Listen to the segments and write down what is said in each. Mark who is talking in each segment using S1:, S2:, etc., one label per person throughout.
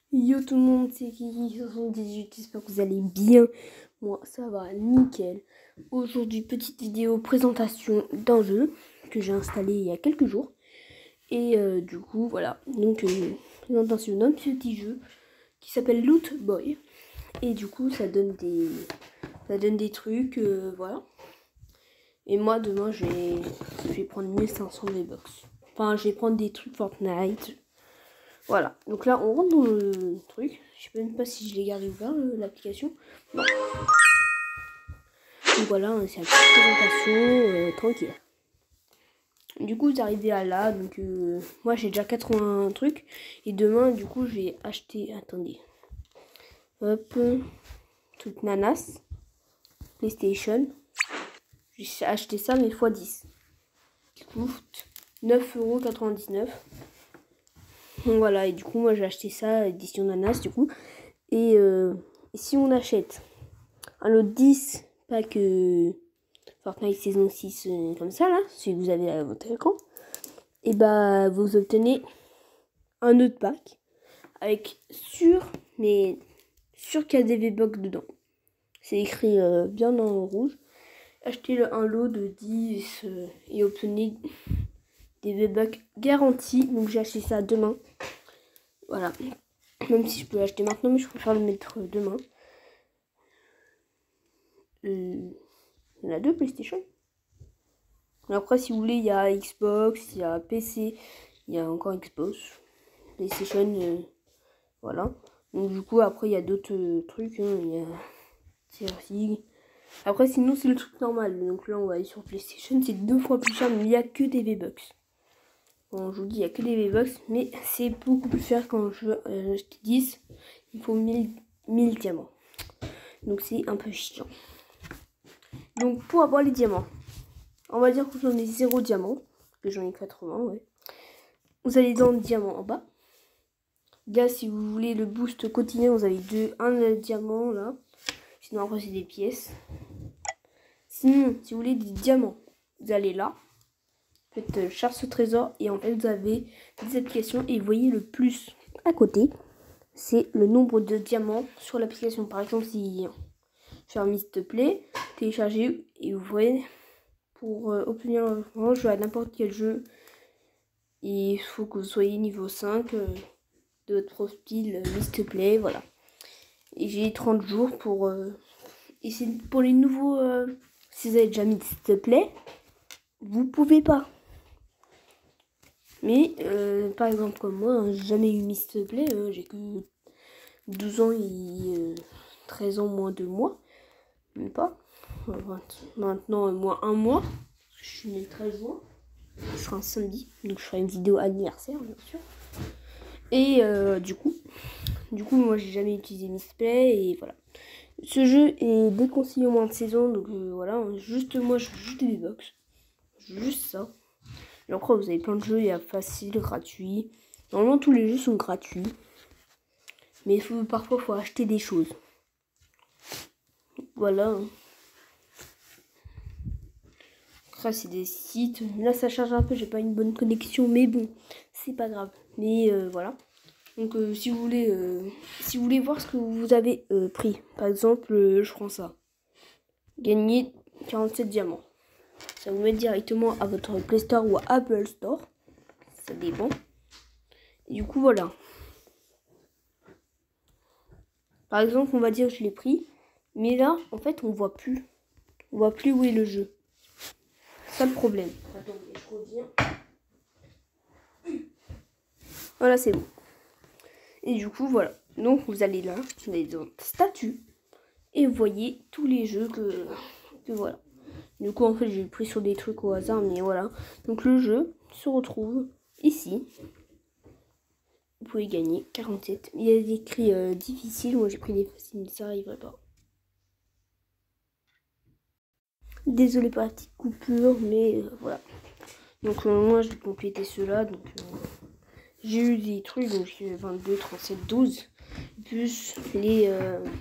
S1: Yo tout le monde, c'est Kiki78, j'espère que vous allez bien. Moi ça va nickel. Aujourd'hui petite vidéo présentation d'un jeu que j'ai installé il y a quelques jours. Et du coup voilà, donc présentation d'un petit jeu qui s'appelle Loot Boy. Et du coup ça donne des trucs, voilà. Et moi demain je vais prendre 1500 V-Bucks. Enfin je vais prendre des trucs Fortnite. Voilà, donc là on rentre dans le truc. Je sais même pas si je l'ai gardé ouvert l'application. Non. Donc voilà, c'est la petite présentation tranquille. Du coup vous arrivez à là, donc moi j'ai déjà 80 trucs. Et demain du coup je vais acheter, attendez. Hop, truc nanas, PlayStation. J'ai acheté ça mais x10. Qui coûte 9,99 €. Donc voilà, et du coup moi j'ai acheté ça, édition nanas du coup. Et si on achète un lot de 10 pack Fortnite saison 6 comme ça là, si vous avez à votre écran, et bah vous obtenez un autre pack avec mais sûr qu'il y a des V-Bucks dedans. C'est écrit bien en rouge. Achetez un lot de 10 et obtenez des V-Bucks garantis. Donc j'ai acheté ça demain. Voilà. Même si je peux l'acheter maintenant, mais je préfère le mettre demain. Il y en a deux PlayStation. Après, si vous voulez, il y a Xbox, il y a PC, il y a encore Xbox, PlayStation, voilà. Donc du coup, après, il y a d'autres trucs, hein, il y a TRC. Après, sinon, c'est le truc normal. Donc là, on va aller sur PlayStation, c'est 2 fois plus cher, mais il n'y a que des V-Bucks. Bon, je vous dis, il n'y a que des V-Bucks, mais c'est beaucoup plus cher quand je veux acheter 10. Il faut 1000 diamants. Donc c'est un peu chiant. Donc pour avoir les diamants, on va dire que j'en ai 0 diamant, parce que j'en ai 80, ouais. Vous allez dans le diamant en bas. Là, si vous voulez le boost quotidien, vous avez un diamant là. Sinon, après, c'est des pièces. Sinon, si vous voulez des diamants, vous allez là. Faites chasse au trésor et en fait, vous avez des applications et vous voyez le plus à côté. C'est le nombre de diamants sur l'application. Par exemple, si Fermi s'il te plaît, téléchargez et vous voyez pour obtenir un jeu à n'importe quel jeu. Il faut que vous soyez niveau 5 de votre profil, s'il te plaît, voilà. Et j'ai 30 jours pour... et c'est pour les nouveaux... si vous avez déjà mis s'il te plaît, vous pouvez pas. Mais, par exemple, comme moi, j'ai jamais eu s'il te plaît, j'ai que 12 ans et 13 ans moins 2 mois. Même pas. Maintenant, moins 1 mois. Je suis né le 13 juin. Ce sera un samedi, donc je ferai une vidéo anniversaire, bien sûr. Et du coup, moi j'ai jamais utilisé Misplay et voilà. Ce jeu est déconseillé au moins de saison, donc voilà. Juste moi, je joue juste des V-Bucks, juste ça. Et après, vous avez plein de jeux, il y a facile, gratuit. Normalement, tous les jeux sont gratuits, mais parfois, faut acheter des choses. Voilà. Après, c'est des sites. Là, ça charge un peu, j'ai pas une bonne connexion, mais bon, c'est pas grave. Mais voilà. Donc si vous voulez voir ce que vous avez pris, par exemple, je prends ça. Gagner 47 diamants. Ça vous met directement à votre Play Store ou à Apple Store. Ça dépend. Et du coup, voilà. Par exemple, on va dire que je l'ai pris. Mais là, en fait, on voit plus. On voit plus où est le jeu. C'est ça le problème. Attendez, je reviens. Voilà, c'est bon. Et du coup, voilà. Donc, vous allez là, vous allez dans statut. Et vous voyez tous les jeux que voilà. Du coup, en fait, j'ai pris sur des trucs au hasard, mais voilà. Donc, le jeu se retrouve ici. Vous pouvez gagner 47. Il y a écrit difficile. Moi, j'ai pris des faciles, mais ça arriverait pas. Désolé pour la petite coupure, mais voilà. Donc, moi, je vais compléter ceux-là. Donc, j'ai eu des trucs. Donc, j'ai 22, 37, 12. Plus les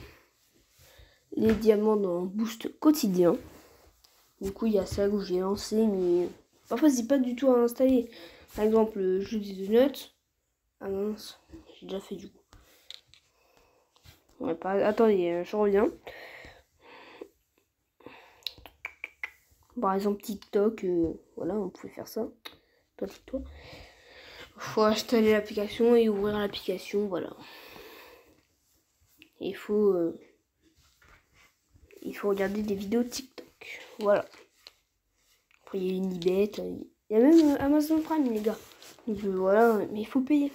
S1: diamants dans boost quotidien. Du coup, il y a ça que j'ai lancé, mais parfois, c'est pas du tout à installer. Par exemple, le jeu des donuts. Ah mince, j'ai déjà fait du coup. Ouais, attendez, je reviens. Par exemple, TikTok, voilà, on pouvait faire ça. Toi, TikTok. Faut installer l'application et ouvrir l'application, voilà. Il faut regarder des vidéos TikTok. Voilà. Après, il y a Unibet, il y a même Amazon Prime, les gars. Donc voilà, mais il faut payer,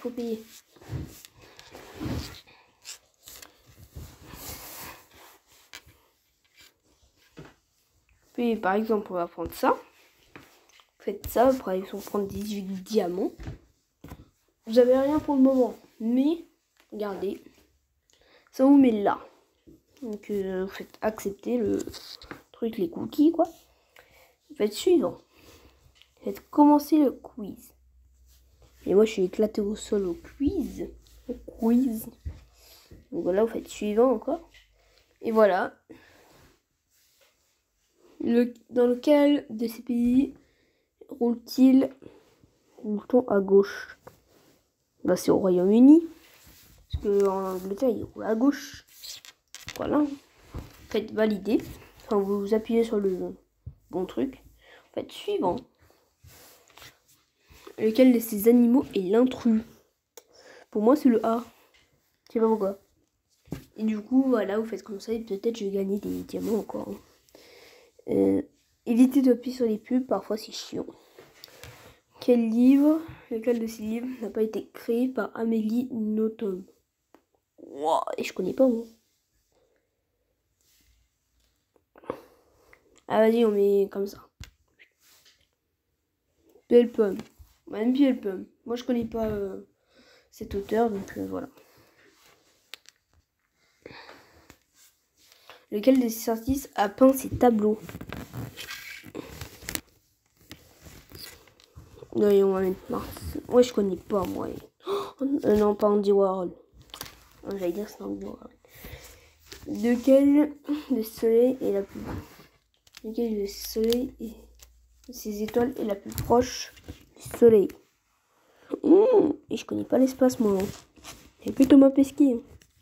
S1: Puis, par exemple, on va prendre ça. Faites ça, par exemple, prendre 18 diamants. Vous avez rien pour le moment, mais regardez, ça vous met là. Donc vous faites accepter le truc, les cookies, quoi. Vous faites suivant. Vous faites commencer le quiz. Et moi, je suis éclaté au sol au quiz. Donc voilà, vous faites suivant encore. Et voilà. Dans lequel de ces pays roule-t-on à gauche? Bah, c'est au Royaume-Uni. Parce qu'en Angleterre, il roule à gauche. Voilà. Faites valider. Enfin, vous appuyez sur le bon truc. Faites suivant. Lequel de ces animaux est l'intrus? Pour moi, c'est le A. Je sais pas pourquoi. Et du coup, voilà, vous faites comme ça et peut-être je vais gagner des diamants encore. Évitez d'appuyer sur les pubs, parfois c'est chiant. Quel livre, lequel de ces livres n'a pas été créé par Amélie Nothomb? Wow, et je connais pas moi. Ah vas-y, on met comme ça. Belle pomme. Même belle pomme. Moi je connais pas cet auteur, donc voilà. Lequel de ces artistes a peint ces tableaux? Non, on va mettre Mars. Ouais, je connais pas moi. Non, pas Andy Warhol. J'allais dire c'est Andy Warhol. Lequel de soleil est la plus... Lequel de soleil et ces étoiles est la plus proche du soleil? Et je connais pas l'espace moi. C'est que Thomas Pesquet.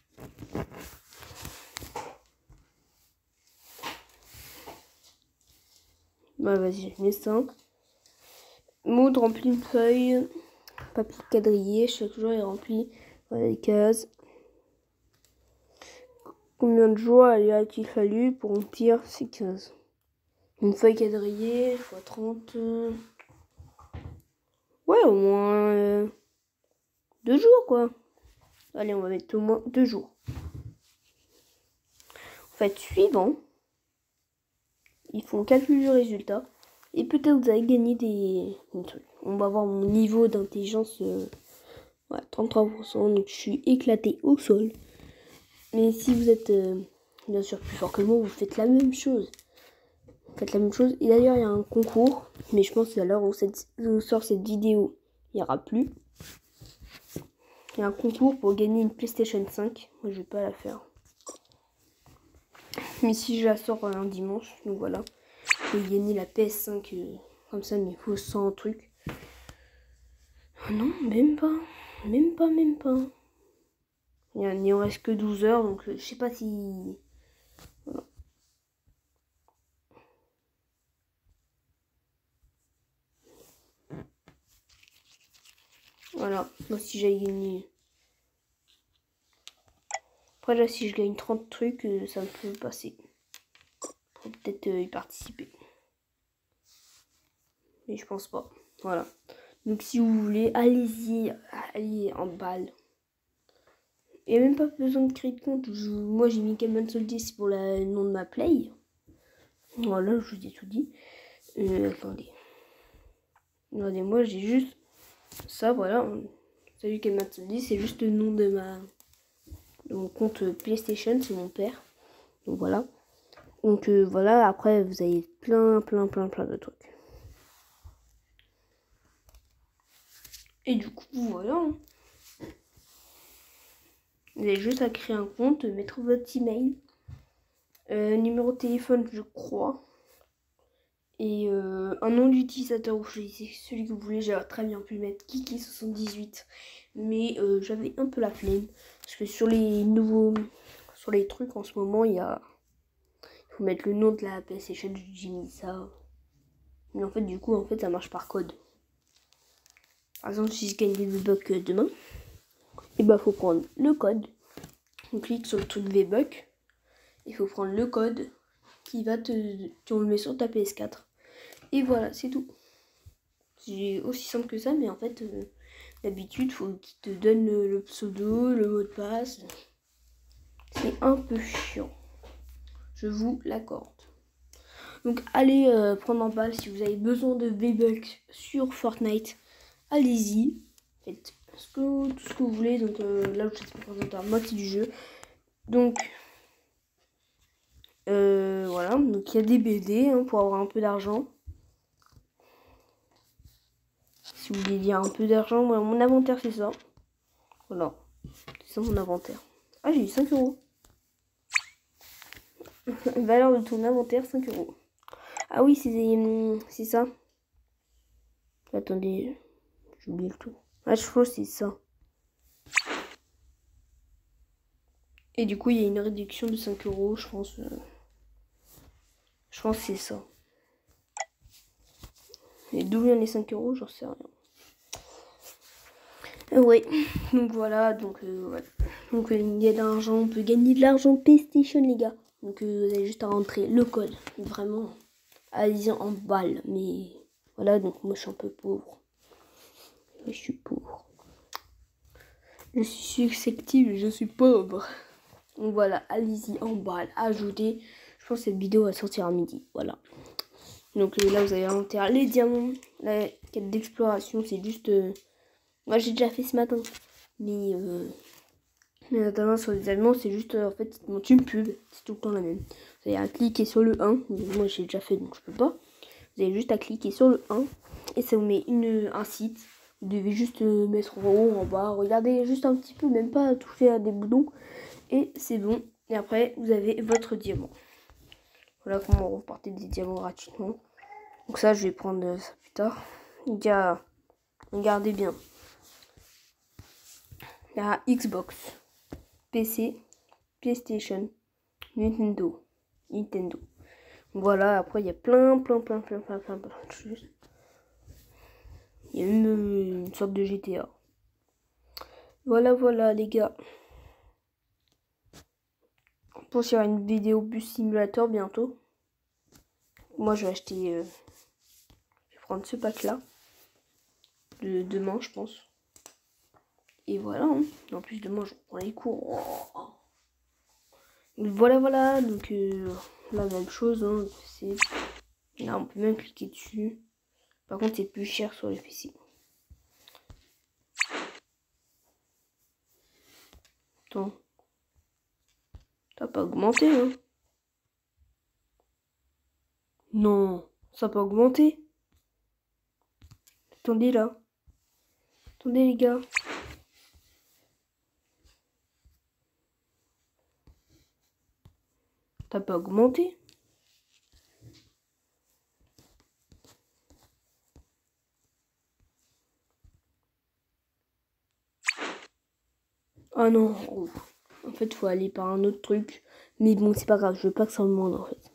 S1: Bah vas-y, je mets ça. Maud remplit une feuille. Papier quadrillé. Chaque jour est rempli. Voilà les cases. Combien de jours a-t-il fallu pour remplir ces cases? Une feuille quadrillée x 30. Ouais, au moins 2 jours quoi. Allez, on va mettre au moins 2 jours. En fait, suivant, ils font calcul du résultat. Et peut-être vous allez gagner des trucs. On va voir mon niveau d'intelligence. Ouais, 33%. Donc je suis éclaté au sol. Mais si vous êtes bien sûr plus fort que moi, vous faites la même chose. Faites la même chose. Et d'ailleurs, il y a un concours. Mais je pense qu'à l'heure où sort cette vidéo, il n'y aura plus. Il y a un concours pour gagner une PlayStation 5. Moi, je vais pas la faire. Mais si je la sors un dimanche, donc voilà. Je vais gagner la PS5 comme ça, mais il faut 100 trucs. Non, même pas. Même pas. Il n'y en reste que 12 heures, donc je sais pas si... Voilà. Voilà, moi si j'ai gagné... Après là, si je gagne 30 trucs, ça me peut passer. Faut peut-être y participer. Mais je pense pas. Voilà. Donc si vous voulez, allez-y, allez en balle. Il n'y a même pas besoin de créer de compte. Moi j'ai mis Cameron Soldier, c'est pour le nom de ma play. Voilà, je vous ai tout dit. Attendez. Regardez, moi j'ai juste ça, voilà. Salut Cameron Soldier, c'est juste le nom de mon compte PlayStation, c'est mon père. Donc voilà. Donc voilà, après vous avez plein de trucs. Et du coup, voilà. Vous avez juste à créer un compte, mettre votre email, numéro de téléphone, je crois, et un nom d'utilisateur, ou celui que vous voulez. J'aurais très bien pu mettre Kiki78, mais j'avais un peu la flemme, parce que sur sur les trucs en ce moment, il faut mettre le nom de la PlayStation, j'ai mis ça. Mais en fait, du coup, ça marche par code. Par exemple, si je gagne des V-Bucks demain, et bah faut prendre le code. On clique sur le truc V-Bucks. Il faut prendre le code qui va tu le mets sur ta PS4. Et voilà, c'est tout. C'est aussi simple que ça, mais en fait, d'habitude, faut qu'il te donne le pseudo, le mot de passe. C'est un peu chiant. Je vous l'accorde. Donc allez prendre en balle si vous avez besoin de V-Bucks sur Fortnite. Allez-y. Faites tout ce que vous voulez. Donc là, je suis présenter à moitié du jeu. Donc voilà. Donc il y a des BD pour avoir un peu d'argent. Si vous voulez dire un peu d'argent, moi, mon inventaire c'est ça. Voilà. C'est ça mon inventaire. Ah, j'ai eu 5 €. Valeur de ton inventaire, 5 €. Ah oui, c'est ça. Attendez, j'oublie le tout. Ah, je crois que c'est ça. Et du coup, il y a une réduction de 5 €, je pense. Je pense que c'est ça. Et d'où viennent les 5 €, j'en sais rien. Ouais, donc voilà, voilà. Donc il y a de l'argent, on peut gagner de l'argent PlayStation, les gars. Donc vous avez juste à rentrer le code. Vraiment, allez-y en balle. Mais voilà, donc moi je suis un peu pauvre. Je suis pauvre. Je suis susceptible, je suis pauvre. Donc voilà, allez-y en balle, ajoutez. Je pense que cette vidéo va sortir à midi. Voilà. Donc là vous avez inventaire les diamants. La quête d'exploration, c'est juste... Moi j'ai déjà fait ce matin. Mais notamment sur les allemands, c'est juste en fait ils montent une pub. C'est tout le temps la même. Vous avez à cliquer sur le 1. Moi j'ai déjà fait donc je peux pas. Vous avez juste à cliquer sur le 1. Et ça vous met un site. Vous devez juste mettre en haut, en bas. Regardez juste un petit peu, même pas toucher à des boutons. Et c'est bon. Et après vous avez votre diamant. Voilà comment repartir des diamants gratuitement. Donc ça je vais prendre ça plus tard. Il y a... Regardez bien. Il y a Xbox, PC, PlayStation, Nintendo. Voilà, après il y a plein de choses. Il y a une sorte de GTA. Voilà les gars. On pense qu'il y aura une vidéo bus simulator bientôt. Moi je vais acheter... je vais prendre ce pack là. Demain je pense. Et voilà. En plus demain je reprends les cours. Voilà. Donc la même chose. C'est... Là on peut même cliquer dessus. Par contre c'est plus cher sur les PC. Attends. Ça n'a pas augmenté, hein? Non, ça n'a pas augmenté. Attendez là. Attendez les gars. Ça n'a pas augmenté. Ah non. En fait, faut aller par un autre truc. Mais bon, c'est pas grave. Je veux pas que ça augmente en fait.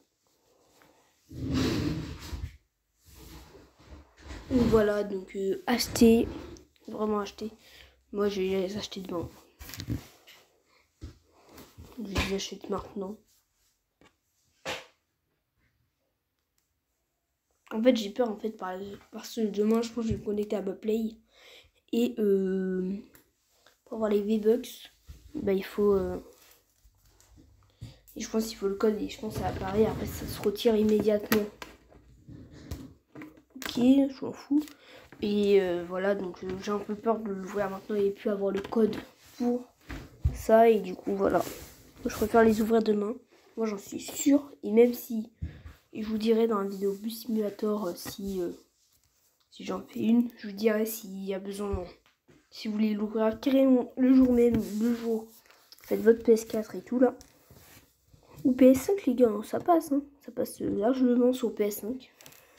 S1: Et voilà, donc acheter. Vraiment acheter. Moi, je vais les acheter demain. Je les achète maintenant. En fait, j'ai peur en fait parce que demain, je pense que je vais me connecter à ma Play. Et pour avoir les V-Bucks, bah, il faut... Et je pense qu'il faut le code et je pense que ça apparaît. Après, ça se retire immédiatement. Ok, je m'en fous. Et voilà, donc j'ai un peu peur de l'ouvrir maintenant et puis avoir le code pour ça. Et du coup, voilà. Je préfère les ouvrir demain. Moi, j'en suis sûre. Et même si, et je vous dirai dans la vidéo Bus Simulator si j'en fais une, je vous dirai s'il y a besoin. Si vous voulez l'ouvrir carrément le jour même, le jour, faites votre PS4 et tout là. Ou PS5 les gars, ça passe. Ça passe largement sur PS5.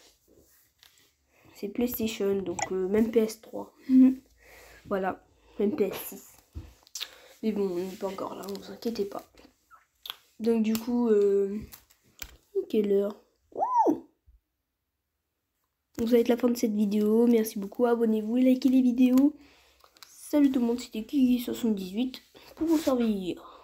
S1: C'est PlayStation, donc même PS3. Voilà, même PS6. Mais bon, on n'est pas encore là, ne vous inquiétez pas. Donc du coup, quelle heure? Donc ça va être la fin de cette vidéo. Merci beaucoup, abonnez-vous et likez les vidéos. Salut tout le monde, c'était Kiki78 pour vous servir.